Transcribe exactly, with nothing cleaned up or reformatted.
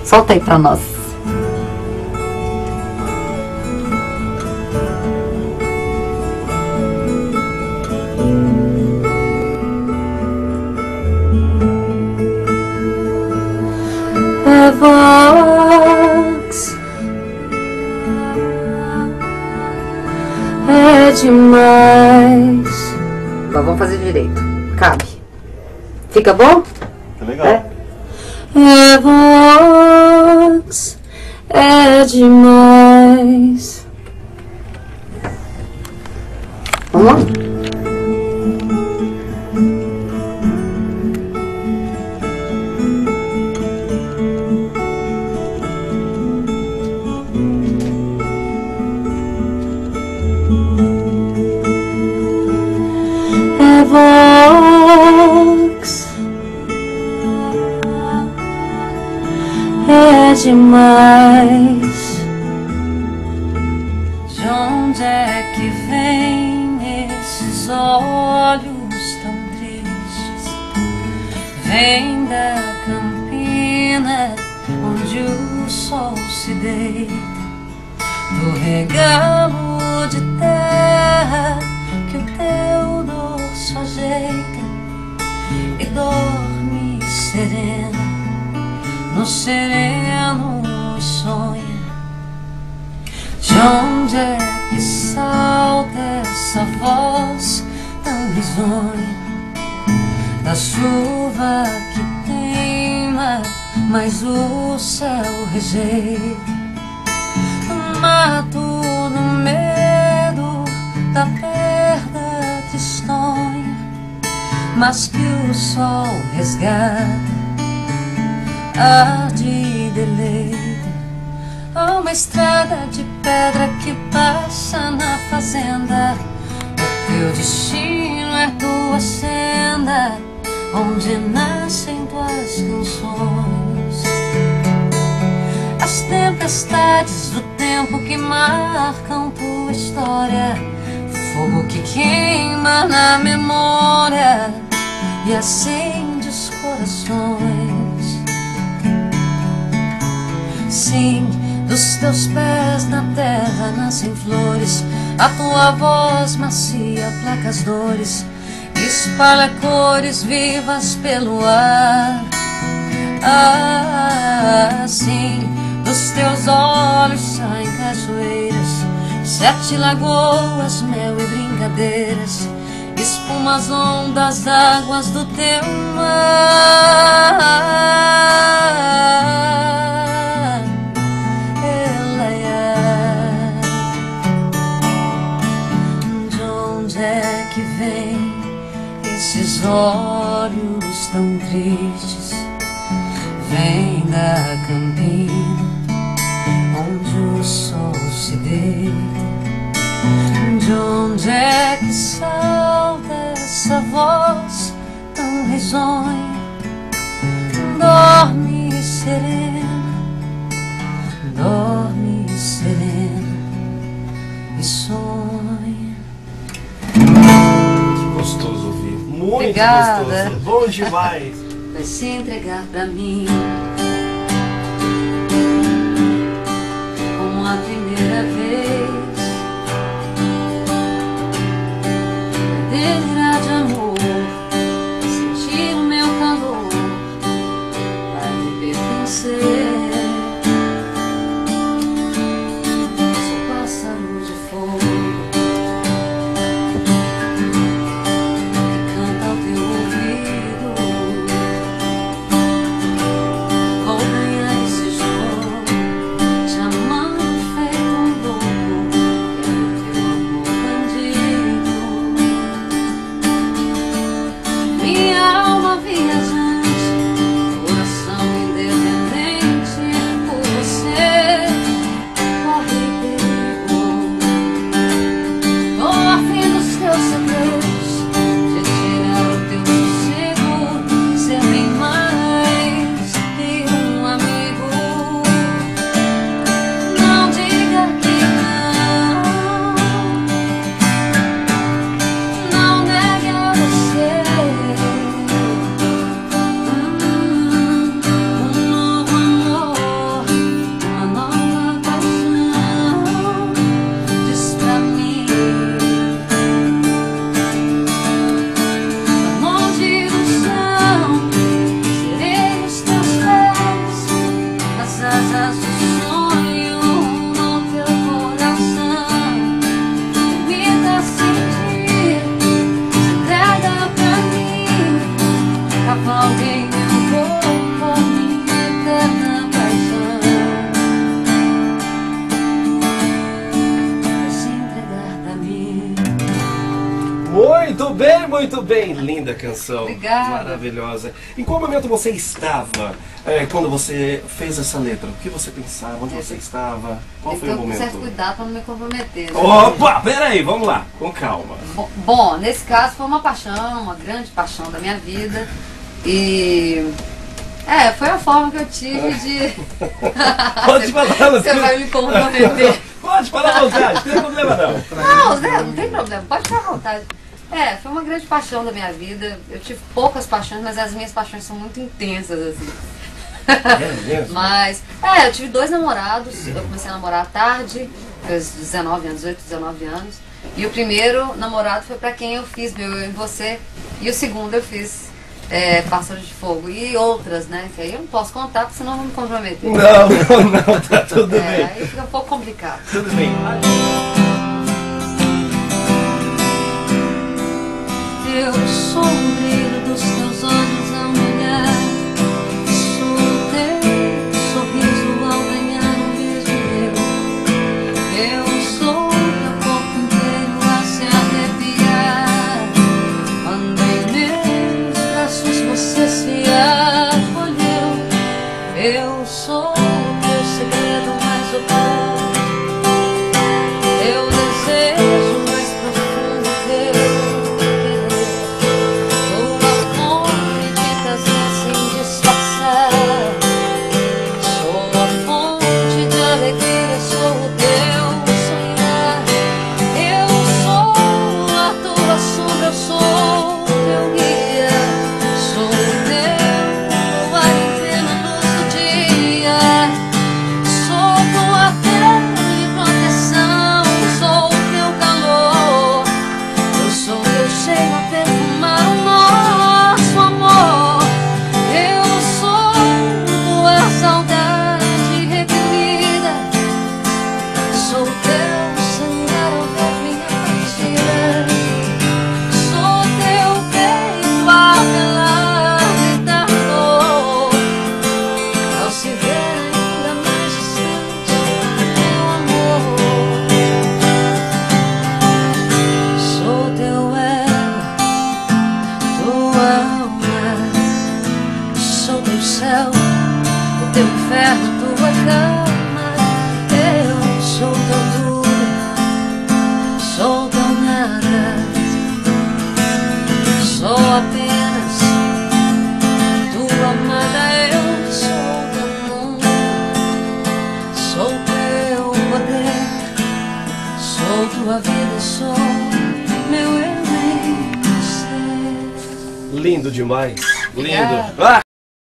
Solta aí pra nós. É Vox, é demais. Então, vamos fazer direito. Cabe. Fica bom? Tá legal. É. É Vox, é demais. Vamos lá? É Vox, é demais. De onde é que vem esses olhos tão tristes? Vem da campina onde o sol se deita, do regalo de terra que o teu dorso ajeita e dorme sereno, no sereno sonha. De onde é que salta essa voz tão risonha? Da chuva que teima, mas o céu rejeita. Do mato, do medo, da perda tristonha, mas que o sol resgata, arde deleita. Há uma estrada de pedra que passa na fazenda. O teu destino é tua senda, onde nascem tuas canções. As tempestades do tempo que marcam tua história, fogo que queima na memória e acende os corações. Sim, dos teus pés na terra nascem flores, a tua voz macia placa as dores, espalha cores vivas pelo ar. Ah, sim, dos teus olhos saem cachoeiras, sete lagoas, mel e brincadeiras, espuma as ondas, águas do teu mar. Elaiá, de onde é que vem esses olhos tão tristes? Vem da campina onde o sol se deita. De onde é que salta essa voz tão risonha? Dorme serena, dorme serena e sonha. Que gostoso ouvir. Muito Obrigada. gostoso. Bom demais. Vai se entregar pra mim como a primeira vez. Vai delirar de amor, sentir o meu calor, vai me pertencer. Sou pássaro de fogo que canta ao teu ouvido. Muito bem, linda canção. Obrigada. Maravilhosa. Em qual momento você estava é, quando você fez essa letra? O que você pensava? Onde você estava? Qual foi o Então, com momento? certo cuidado para não me comprometer. Né? Opa, peraí, vamos lá, com calma. Bom, bom, nesse caso foi uma paixão, uma grande paixão da minha vida. E... É, foi a forma que eu tive de... Pode falar, não Você vai me comprometer. Pode falar à vontade, não tem problema não. Não, Zé, não tem problema, pode ficar à vontade. É, foi uma grande paixão da minha vida. Eu tive poucas paixões, mas as minhas paixões são muito intensas, assim. É mesmo? Mas, é, eu tive dois namorados. Eu comecei a namorar à tarde, aos dezenove anos, dezoito, dezenove anos. E o primeiro namorado foi pra quem eu fiz meu Eu em Você. E o segundo eu fiz é, Pássaro de Fogo. E outras, né? Que aí eu não posso contar, porque senão eu vou me comprometer. Não, não, não, tá tudo É, bem. aí fica um pouco complicado. Tudo bem. Eu sou o brilho dos teus olhos ao olhar, sou o teu sorriso ao ganhar um beijo meu. Eu sou teu corpo inteiro a se arrepiar, quando em meus braços você se acolheu. Eu sou o teu segredo mais oculto, teu desejo mais profundo, teu o teu inferno, tua cama. Eu sou teu tudo, sou teu nada, sou apenas tua amada. Eu sou teu mundo, sou teu poder, sou tua vida, sou meu eu em você. Lindo demais. Lindo. Obrigada. Ah!